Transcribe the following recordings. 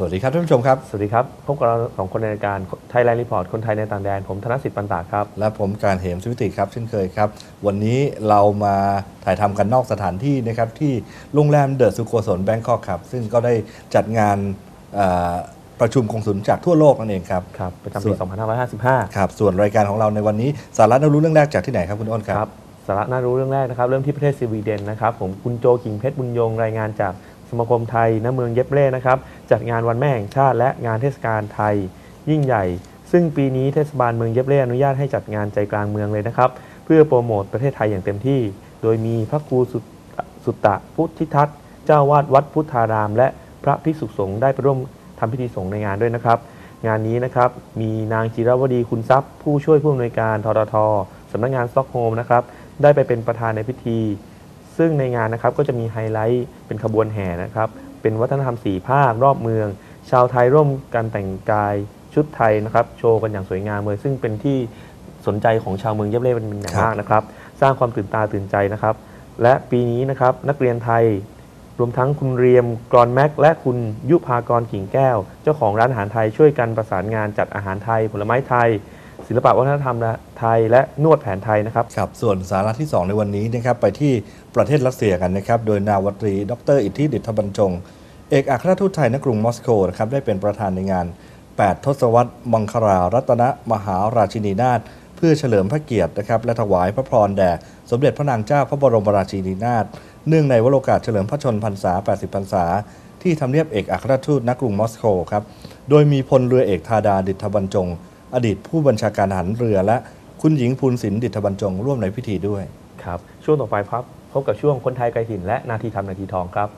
วัสดีครับท่านผู้ชมครับสวัสดีครับพบกับเรา2คนในรายการ Thailand Report คนไทยในต่างแดนผมธนสิทธิ์ปันตาครับและผมการเหมสุวิติครับเช่นเคยครับวันนี้เรามาถ่ายทำกันนอกสถานที่นะครับที่โรงแรมเดอะสุโกศลแบงคอกครับซึ่งก็ได้จัดงานประชุมกงสุลจากทั่วโลกนั่นเองครับประจำปี 2555 ครับส่วนรายการของเราในวันนี้สาระน่ารู้เรื่องแรกจากที่ไหนครับคุณอ้นครับสาระน่ารู้เรื่องแรกนะครับเริ่มที่ประเทศสวีเดนนะครับผมคุณโจกิ่งเพชรบุญยงรายงานจากสมาคมไทยณเมืองเย็บเล่นะครับจัดงานวันแม่แห่งชาติและงานเทศกาลไทยยิ่งใหญ่ซึ่งปีนี้เทศบาลเมืองเย็บเล่อนุญาตให้จัดงานใจกลางเมืองเลยนะครับเพื่อโปรโมทประเทศไทยอย่างเต็มที่โดยมีพระครูสุตตะพุทธิทัตเจ้าวาดวัดพุทธารามและพระภิกษุสงฆ์ได้ไปร่วมทำพิธีสงฆ์ในงานด้วยนะครับงานนี้นะครับมีนางจิรวดีคุณทรัพย์ผู้ช่วยผู้อำนวยการททท.สำนักงานสต็อกโฮล์มนะครับได้ไปเป็นประธานในพิธีซึ่งในงานนะครับก็จะมีไฮไลท์เป็นขบวนแห่นะครับเป็นวัฒนธรรม4ภาครอบเมืองชาวไทยร่วมกันแต่งกายชุดไทยนะครับโชว์กันอย่างสวยงามเลยซึ่งเป็นที่สนใจของชาวเมืองเย็บเล่เป็นอย่างมากนะครับสร้างความตื่นตาตื่นใจนะครับและปีนี้นะครับนักเรียนไทยรวมทั้งคุณเรียมกรแม็กและคุณยุภากรกิ่งแก้วเจ้าของร้านอาหารไทยช่วยกันประสานงานจัดอาหารไทยผลไม้ไทยศิลปะวัฒนธรรมไทยและนวดแผนไทยนะครับครับส่วนสาระที่2ในวันนี้นะครับไปที่ประเทศรัสเซียกันนะครับโดยนาวาตรีดร.อิทธิดิษฐบรรจงเอกอัครราชทูตไทยณกรุงมอสโกนะครับได้เป็นประธานในงาน8ทศวรรษมังคลารัตนมหาราชินีนาถเพื่อเฉลิมพระเกียรตินะครับและถวายพระพรแด่สมเด็จพระนางเจ้าพระบรมราชินีนาถเนื่องในวโรกาสเฉลิมพระชนมพรรษา80พรรษาที่ทำเนียบเอกอัครราชทูตณกรุงมอสโกครับโดยมีพลเรือเอกธาดาดิษฐบรรจงอดีตผู้บัญชาการทหารเรือและคุณหญิงภูลศิลป์ดิษฐบรรจงร่วมในพิธีด้วยครับช่วงต่อไปครับพบกับช่วงคนไทยไกลถิ่นและนาทีทำนาทีทองครับ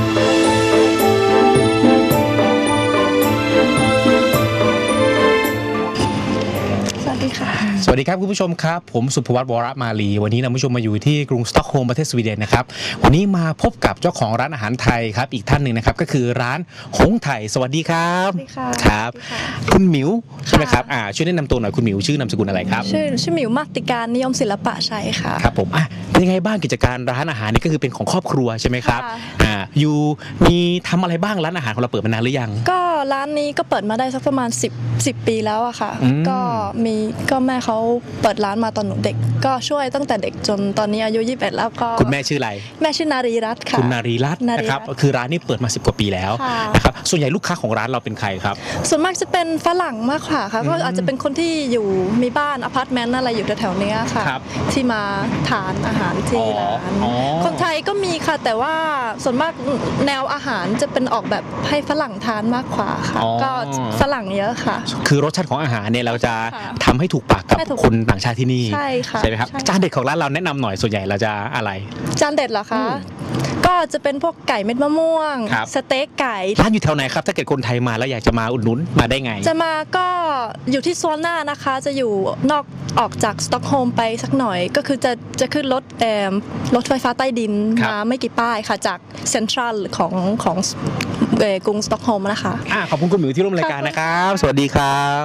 สวัสดีครับคุณผู้ชมครับผมสุภวัฒน์วรมาลีวันนี้นำผู้ชมมาอยู่ที่กรุงสต็อกโฮล์มประเทศสวีเดนนะครับวันนี้มาพบกับเจ้าของร้านอาหารไทยครับอีกท่านหนึ่งนะครับก็คือร้านหงไทยสวัสดีครับสวัสดีค่ะครับคุณหมิวใช่ไหมครับช่วยแนะนำตัวหน่อยคุณหมิวชื่อนามสกุลอะไรครับชื่อหมิวมาติการนิยมศิลปะชัยค่ะครับผมเป็นยังไงบ้างกิจการร้านอาหารนี่ก็คือเป็นของครอบครัวใช่ไหมครับอยู่มีทำอะไรบ้างร้านอาหารของเราเปิดมานานหรือยังก็ร้านนี้ก็เปิดมาได้สักประมาณ10ปีแล้วอะค่ะก็แม่เขาเปิดร้านมาตอนหนูเด็กก็ช่วยตั้งแต่เด็กจนตอนนี้อายุ21แล้วก็คุณแม่ชื่ออะไรแม่ชื่อนารีรัตน์ค่ะคุณนารีรัตน์นะครับคือร้านนี้เปิดมา10 กว่าปีแล้วนะครับส่วนใหญ่ลูกค้าของร้านเราเป็นใครครับส่วนมากจะเป็นฝรั่งมากกว่าค่ะก็อาจจะเป็นคนที่อยู่มีบ้านอพาร์ตเมนต์อะไรอยู่แถวๆนี้ค่ะที่มาทานอาหารที่ร้านคนไทยก็มีค่ะแต่ว่าส่วนมากแนวอาหารจะเป็นออกแบบให้ฝรั่งทานมากกว่าค่ะก็ฝรั่งเยอะค่ะคือรสชาติของอาหารเนี่ยเราจะทำให้ถูกปากกับคนต่างชาติที่นี่ใช่ค่ะใช่ไหมครับจานเด็ดของร้านเราแนะนำหน่อยส่วนใหญ่เราจะอะไรจานเด็ดเหรอคะก็จะเป็นพวกไก่เม็ดมะม่วงสเต็กไก่ร้านอยู่แถวไหนครับถ้าเกิดคนไทยมาแล้วอยากจะมาอุดหนุนมาได้ไงจะมาก็อยู่ที่โซนหน้านะคะจะอยู่ออกจากสต็อกโฮล์มไปสักหน่อยก็คือจะขึ้นรถไฟฟ้าใต้ดินมาไม่กี่ป้ายค่ะจากเซ็นทรัลของกรุงสต็อกโฮล์มนะคะขอบคุณคุณหมิวที่ร่วมรายการนะครับสวัสดีครับ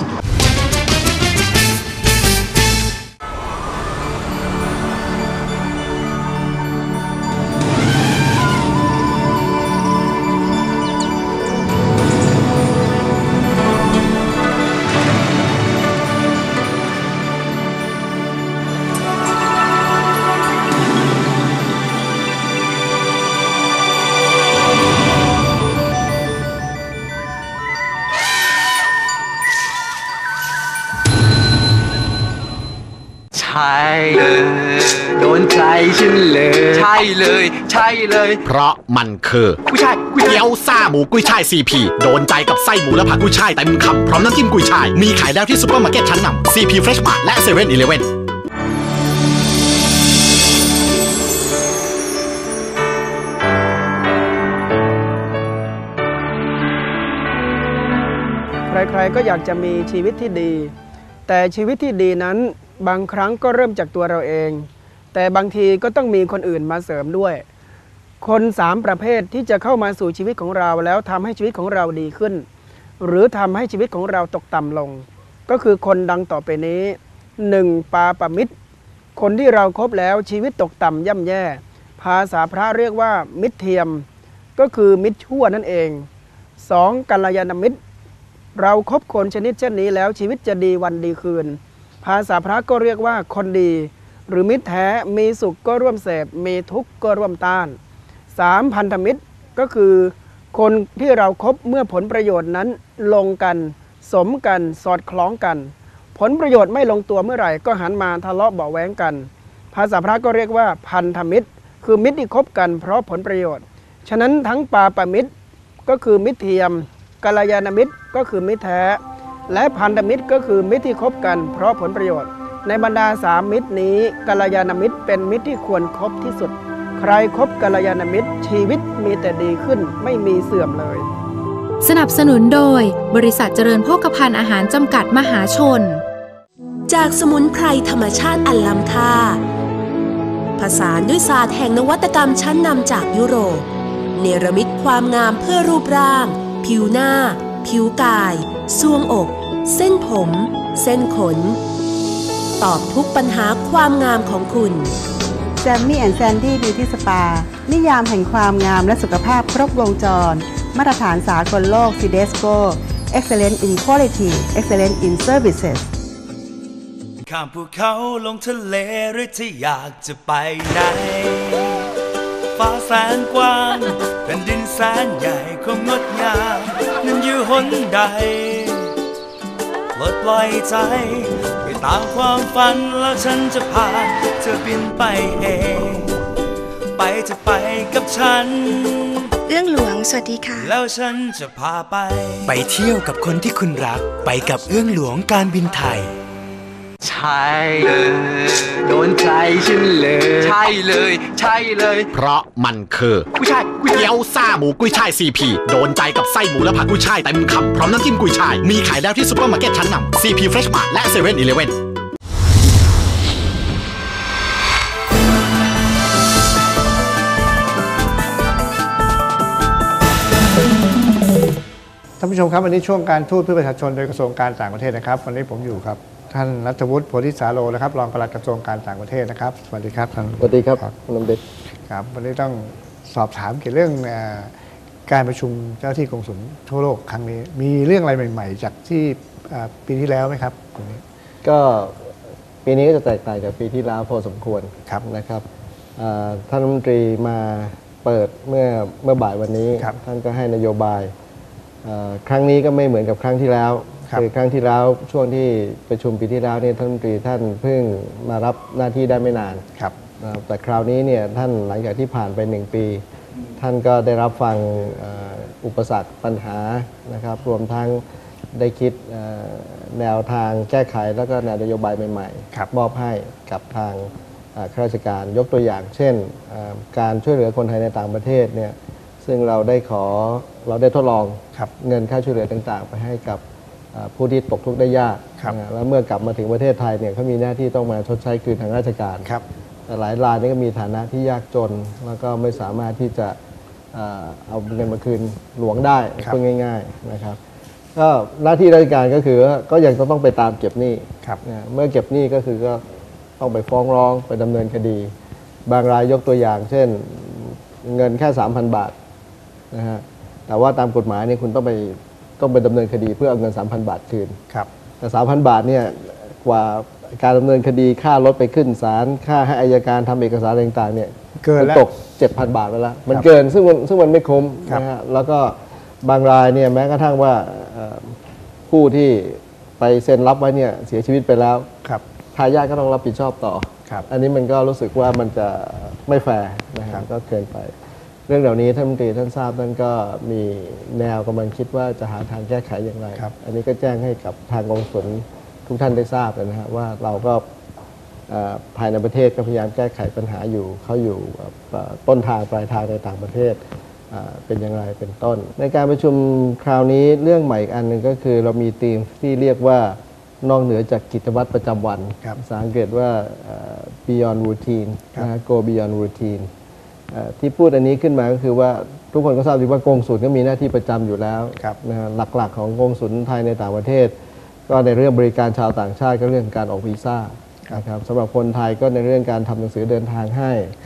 ใช่โดนใจฉันเลยใช่เลยเพราะมันคือกุ้ยช่ายเกี๊ยวซ่าหมูกุ้ยช่ายCPโดนใจกับไส้หมูและผักกุ้ยช่ายเต็มคำพร้อมน้ำจิ้มกุ้ยช่ายมีขายแล้วที่ซุปเปอร์มาร์เก็ตชั้นนำ CP Fresh Mart และ 7-Eleven ใครๆก็อยากจะมีชีวิตที่ดีแต่ชีวิตที่ดีนั้นบางครั้งก็เริ่มจากตัวเราเองแต่บางทีก็ต้องมีคนอื่นมาเสริมด้วยคน3ประเภทที่จะเข้ามาสู่ชีวิตของเราแล้วทำให้ชีวิตของเราดีขึ้นหรือทำให้ชีวิตของเราตกต่ำลงก็คือคนดังต่อไปนี้ 1. ปาปมิตรคนที่เราคบแล้วชีวิตตกต่ำย่ำแย่ภาษาพระเรียกว่ามิตรเทียมก็คือมิตรชั่วนั่นเอง 2. กัลยาณมิตรเราคบคนชนิดเช่นนี้แล้วชีวิตจะดีวันดีคืนภาษาพระก็เรียกว่าคนดีหรือมิตรแท้มีสุขก็ร่วมเสพมีทุกข์ก็ร่วมต้าน 3. พันธมิตรก็คือคนที่เราครบเมื่อผลประโยชน์นั้นลงกันสมกันสอดคล้องกันผลประโยชน์ไม่ลงตัวเมื่อไหร่ก็หันมาทะเลาะเบาะแว้งกันภาษาพระก็เรียกว่าพันธมิตรคือมิตรที่คบกันเพราะผลประโยชน์ฉะนั้นทั้งปาปมิตรก็คือมิตรเทียมกัลยาณมิตรก็คือมิตรแท้และพันธมิตรก็คือมิตรที่คบกันเพราะผลประโยชน์ในบรรดา3มิตรนี้กัลยาณมิตรเป็นมิตรที่ควรคบที่สุดใครคบกัลยาณมิตรชีวิตมีแต่ดีขึ้นไม่มีเสื่อมเลยสนับสนุนโดยบริษัทเจริญโภคภัณฑ์อาหารจำกัดมหาชนจากสมุนไพรธรรมชาติอันล้ำค่าผสานด้วยศาสตร์แห่งนวัตกรรมชั้นนำจากยุโรปเนรมิตความงามเพื่อรูปร่างผิวหน้าผิวกายทรวงอกเส้นผมเส้นขนตอบทุกปัญหาความงามของคุณแซมมี่แอนด์แซนดี้บิวตี้สปานิยามแห่งความงามและสุขภาพครบวงจรมาตรฐานสากลโลก CDSCO Excellent in Quality Excellent in Services ข้ามภูเขาลงทะเลหรือที่อยากจะไปไหนฟ้าแสนกว้างแผ่นดินแสนใหญ่ความงดงามนั้นอยู่หนใดปลดปล่อยใจไปตามความฝันแล้วฉันจะพาเธอบินไปเองไปจะไปกับฉันเอื้องหลวงสวัสดีค่ะแล้วฉันจะพาไปเที่ยวกับคนที่คุณรักไปกับเอื้องหลวงการบินไทยใช่เลยโดนใจฉันเลยใช่เลยใช่เลยเพราะมันคือกุ้ยช่ายเกี๊ยวซ่าหมูกุ้ยช่าย CP โดนใจกับไส้หมูและผักกุ้ยช่ายเต็มคำพร้อมน้ำจิ้มกุ้ยช่ายมีขายแล้วที่ซุปเปอร์มาร์เก็ตชั้นนำ CP Fresh Mart และ 7-Eleven ท่านผู้ชมครับวันนี้ช่วงการทูตเพื่อประชาชนโดยกระทรวงการต่างประเทศนะครับวันนี้ผมอยู่ครับท่านรัฐวุฒิโพธิสาโรนะครับรองปลัดกระทรวงการต่างประเทศนะครับสวัสดีครับท่านสวัสดีครับคุณน้ำเด็ดครับวันนี้ต้องสอบถามเกี่ยวกับเรื่องการประชุมเจ้าหน้าที่กงสุลทั่วโลกครั้งนี้มีเรื่องอะไรใหม่ๆจากที่ปีที่แล้วไหมครับตรงนี้ก็ปีนี้ก็จะแตกต่างจากปีที่แล้วพอสมควรนะครับท่านรัฐมนตรีมาเปิดเมื่อบ่ายวันนี้ท่านก็ให้นโยบายครั้งนี้ก็ไม่เหมือนกับครั้งที่แล้วคือครั้งที่แล้วช่วงที่ประชุมปีที่แล้วเนี่ยท่านรัฐมนตรีท่านเพิ่งมารับหน้าที่ได้ไม่นานแต่คราวนี้เนี่ยท่านหลังจากที่ผ่านไป1 ปีท่านก็ได้รับฟังอุปสรรคปัญหานะครับรวมทั้งได้คิดแนวทางแก้ไขแล้วก็แนวนโยบายใหม่ๆมอบให้กับทางข้าราชการยกตัวอย่างเช่นการช่วยเหลือคนไทยในต่างประเทศเนี่ยซึ่งเราได้ทดลองเงินค่าช่วยเหลือต่างๆไปให้กับผู้ที่ตกทุกข์ได้ยากแล้วเมื่อกลับมาถึงประเทศไทยเนี่ยเขามีหน้าที่ต้องมาชดใช้คืนทางราชการแต่หลายรายนี่ก็มีฐานะที่ยากจนแล้วก็ไม่สามารถที่จะเอาเงินมาคืนหลวงได้พูดง่ายๆนะครับก็หน้าที่ราชการก็คือก็ยังต้องไปตามเก็บหนี้เมื่อเก็บหนี้ก็คือก็ต้องไปฟ้องร้องไปดำเนินคดีบางรายยกตัวอย่างเช่นเงินแค่ 3,000 บาทนะฮะแต่ว่าตามกฎหมายเนี่ยคุณต้องไปดำเนินคดีเพื่อเอาเงิน 3,000 บาทคืนแต่ 3,000 บาทเนี่ยกว่าการดำเนินคดีค่ารถไปขึ้นศาลค่าให้อัยการทำเอกสารต่างๆเนี่ยเกินตก 7,000 บาทไปแล้วมันเกินซึ่งมันไม่คุ้มนะฮะแล้วก็บางรายเนี่ยแม้กระทั่งว่าผู้ที่ไปเซ็นรับไว้เนี่ยเสียชีวิตไปแล้วทายาทก็ต้องรับผิดชอบต่ออันนี้มันก็รู้สึกว่ามันจะไม่แฟร์นะครับก็เกินไปเรื่องเหล่านี้ท่านรัฐมนตรีท่านทราบท่านก็มีแนวกำลังคิดว่าจะหาทางแก้ไขอย่างไรอันนี้ก็แจ้งให้กับทางกองสุลทุกท่านได้ทราบนะฮะว่าเราก็ภายในประเทศก็พยายามแก้ไขปัญหาอยู่เขาอยู่ต้นทางปลายทางในต่างประเทศเป็นอย่างไรเป็นต้นในการประชุมคราวนี้เรื่องใหม่อีกอันหนึ่งก็คือเรามีธีมที่เรียกว่านอกเหนือจากกิจวัตรประจำวันภาษาอังกฤษว่า beyond routine go beyond routine ที่พูดอันนี้ขึ้นมาก็คือว่าทุกคนก็ทราบดีว่ากงสุลก็มีหน้าที่ประจำอยู่แล้วหลักๆของกงสุลไทยในต่างประเทศก็ในเรื่องบริการชาวต่างชาติก็เรื่องการออกวีซ่านะครับสำหรับคนไทยก็ในเรื่องการทำหนังสือเดินทางให้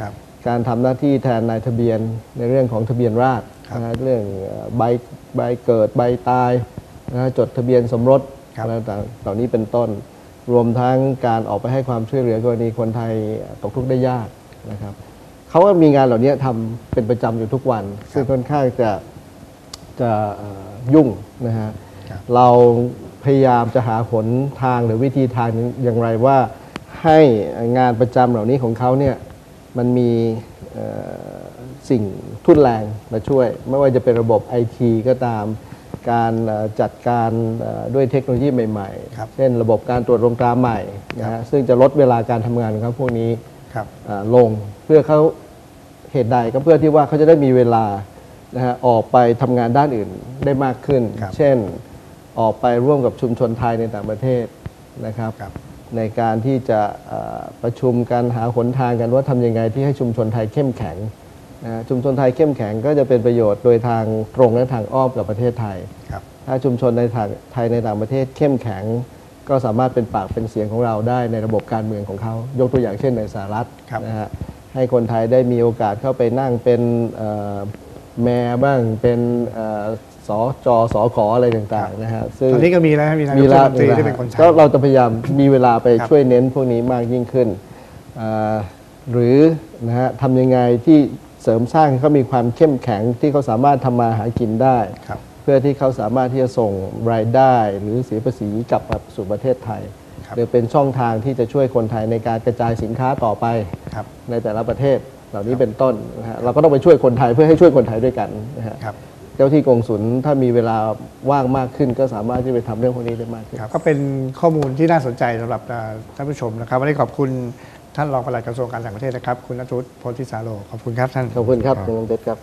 การทำหน้าที่แทนนายทะเบียนในเรื่องของทะเบียนราษฎร์นะเรื่องใบเกิดใบตายนะจดทะเบียนสมรสอะไรต่างเหล่านี้เป็นต้นรวมทั้งการออกไปให้ความช่วยเหลือกรณีคนไทยตกทุกข์ได้ยากนะครับเขาก็มีงานเหล่านี้ทำเป็นประจำอยู่ทุกวันซึ่งค่อนข้างจะยุ่งนะฮะเราพยายามจะหาหนทางหรือวิธีทางอย่างไรว่าให้งานประจำเหล่านี้ของเขาเนี่ยมันมีสิ่งทุ่นแรงมาช่วยไม่ว่าจะเป็นระบบ IT ก็ตามการจัดการด้วยเทคโนโลยีใหม่ๆเช่นระบบการตรวจลงตราใหม่นะฮะซึ่งจะลดเวลาการทำงานของเขาพวกนี้ลงเพื่อเขาเหตุใดก็เพื่อที่ว่าเขาจะได้มีเวลานะฮะออกไปทำงานด้านอื่นได้มากขึ้นเช่นออกไปร่วมกับชุมชนไทยในต่างประเทศนะครับในการที่จะประชุมกันหาหนทางกันว่าทำยังไงที่ให้ชุมชนไทยเข้มแข็งชุมชนไทยเข้มแข็งก็จะเป็นประโยชน์โดยทางตรงและทางอ้อมกับประเทศไทยถ้าชุมชนในไทยในต่างประเทศเข้มแข็งก็สามารถเป็นปากเป็นเสียงของเราได้ในระบบการเมืองของเขายกตัวอย่างเช่นในสหรัฐนะฮะให้คนไทยได้มีโอกาสเข้าไปนั่งเป็นแม่บ้างเป็นสขอะไรต่างๆนะฮะซึ่งตอนนี้ก็มีแล้วมีนายกรัฐมนตรีที่เป็นคนไทยก็เราจะพยายามมีเวลาไปช่วยเน้นพวกนี้มากยิ่งขึ้นหรือนะฮะทำยังไงที่เสริมสร้างให้เขามีความเข้มแข็งที่เขาสามารถทำมาหากินได้เพื่อที่เขาสามารถที่จะส่งรายได้หรือเสียภาษีกลับมาสู่ประเทศไทยหรือเป็นช่องทางที่จะช่วยคนไทยในการกระจายสินค้าต่อไปในแต่ละประเทศเหล่านี้เป็นต้นนะฮะเราก็ต้องไปช่วยคนไทยเพื่อให้ช่วยคนไทยด้วยกันนะฮะเจ้าที่กงสุลถ้ามีเวลาว่างมากขึ้นก็สามารถที่ไปทำเรื่องพวกนี้ได้มากขึ้นก็เป็นข้อมูลที่น่าสนใจสำหรับท่านผู้ชมนะครับวันนี้ขอบคุณท่านรองปลัดกระทรวงการต่างประเทศนะครับคุณณัฐวุฒิ โพธิสาโรขอบคุณครับท่านขอบคุณครับคุณเด็ดครับ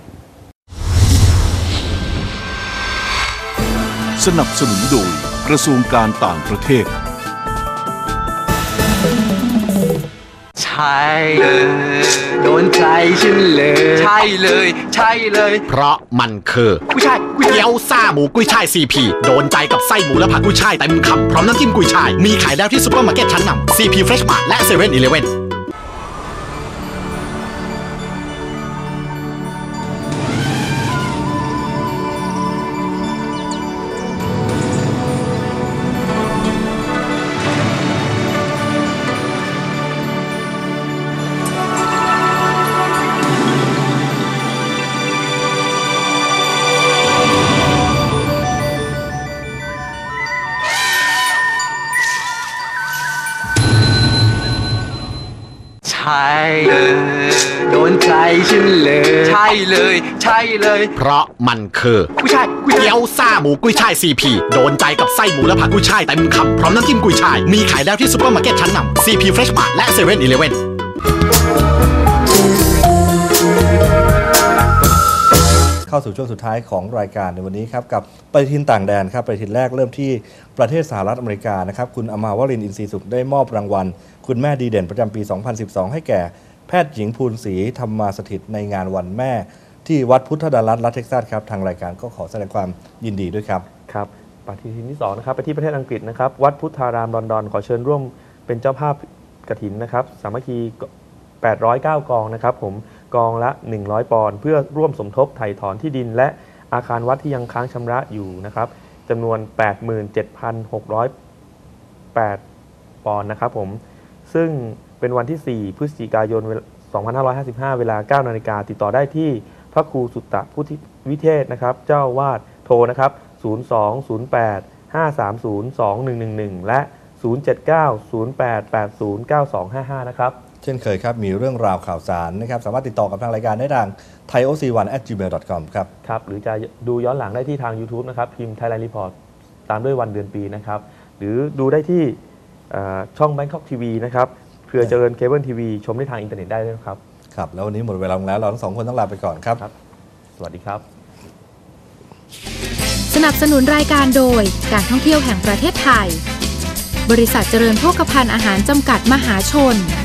สนับสนุนโดยกระทรวงการต่างประเทศใช่เลยโดนใจฉันเลยใช่เลยใช่เลยเพราะมันคือกุ้ยช่ายเกี๊ยวซ่าหมูกุ้ยช่าย CP โดนใจกับไส้หมูและผักกุ้ยช่ายเต็มคำพร้อมน้ำจิ้มกุ้ยช่ายมีขายแล้วที่ซุปเปอร์มาร์เก็ตชั้นนำ CP Fresh Mart และ 7-Eleven ใช่เลยโดนใจฉันเลยใช่เลยใช่เลยเพราะมันคือกุ้ยช่ายเกี๊ยวซ่าหมูกุ้ยช่าย CP โดนใจกับไส้หมูและผักกุ้ยช่ายเต็มคำพร้อมน้ำจิ้มกุ้ยช่ายมีขายแล้วที่ซุปเปอร์มาร์เก็ตชั้นนำ CP Fresh Mart และ 7-Eleven เข้าสู่ช่วงสุดท้ายของรายการในวันนี้ครับกับปฏิทินต่างแดนครับปฏิทินแรกเริ่มที่ประเทศสหรัฐอเมริกานะครับคุณอมาวรินทร์อินทรีสุขได้มอบรางวัลคุณแม่ดีเด่นประจำปี 2012 ให้แก่แพทย์หญิงภูลศรีธรรมาสถิตในงานวันแม่ที่วัดพุทธดารัตน์รัฐเท็กซัสครับทางรายการก็ขอแสดงความยินดีด้วยครับครับปฏิทินที่2นะครับไปที่ประเทศอังกฤษนะครับวัดพุทธารามลอนดอนขอเชิญร่วมเป็นเจ้าภาพกฐินนะครับสามัคคี809 กองนะครับผมกองละ100 ปอนด์เพื่อร่วมสมทบไถ่ถอนที่ดินและอาคารวัดที่ยังค้างชำระอยู่นะครับจำนวน 87,608 ปอนด์นะครับผมซึ่งเป็นวันที่ 4 พฤศจิกายน 2555 เวลา 9 นาฬิกาติดต่อได้ที่พระครูสุตตะพุทธวิเทศนะครับเจ้าวาดโทรนะครับ 0208-530-2111 และ 079-0880-9255 นะครับเช่นเคยครับมีเรื่องราวข่าวสารนะครับสามารถติดต่อกับทางรายการได้ทาง thaiOC1@gmail.com ครับครับหรือจะดูย้อนหลังได้ที่ทาง YouTube นะครับพิมพ์ Thailand Report ตามด้วยวันเดือนปีนะครับหรือดูได้ที่ช่อง Bangkok TV นะครับเครือเจริญเคเบิลทีวีชมได้ทางอินเทอร์เน็ตได้ด้วยครับครับแล้ววันนี้หมดเวลาลงแล้วเราทั้งสองคนต้องลาไปก่อนครับสวัสดีครับสนับสนุนรายการโดยการท่องเที่ยวแห่งประเทศไทยบริษัทเจริญโภคภัณฑ์อาหารจำกัดมหาชน